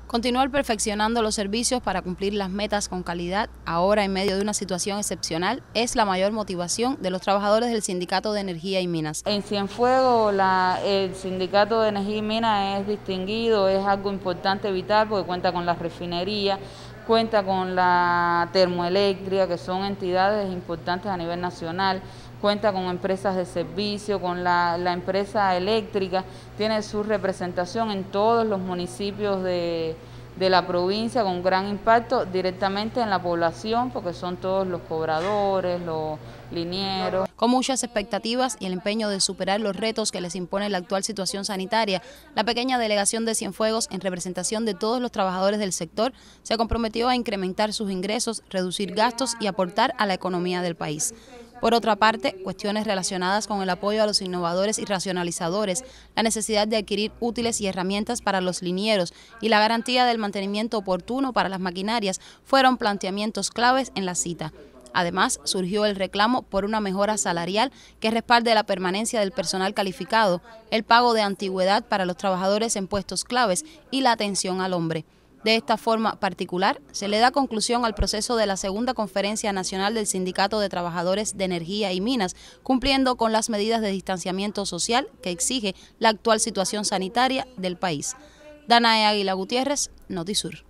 Continuar perfeccionando los servicios para cumplir las metas con calidad, ahora en medio de una situación excepcional, es la mayor motivación de los trabajadores del Sindicato de Energía y Minas. En Cienfuegos el Sindicato de Energía y Minas es distinguido, es algo importante, vital, porque cuenta con la refinería, cuenta con la termoeléctrica, que son entidades importantes a nivel nacional, cuenta con empresas de servicio, con la empresa eléctrica, tiene su representación en todos los municipios de la provincia con gran impacto directamente en la población, porque son todos los cobradores, los linieros. Con muchas expectativas y el empeño de superar los retos que les impone la actual situación sanitaria, la pequeña delegación de Cienfuegos, en representación de todos los trabajadores del sector, se comprometió a incrementar sus ingresos, reducir gastos y aportar a la economía del país. Por otra parte, cuestiones relacionadas con el apoyo a los innovadores y racionalizadores, la necesidad de adquirir útiles y herramientas para los linieros y la garantía del mantenimiento oportuno para las maquinarias fueron planteamientos claves en la cita. Además, surgió el reclamo por una mejora salarial que respalde la permanencia del personal calificado, el pago de antigüedad para los trabajadores en puestos claves y la atención al hombre. De esta forma particular, se le da conclusión al proceso de la segunda Conferencia Nacional del Sindicato de Trabajadores de Energía y Minas, cumpliendo con las medidas de distanciamiento social que exige la actual situación sanitaria del país. Danae Águila Gutiérrez, Notisur.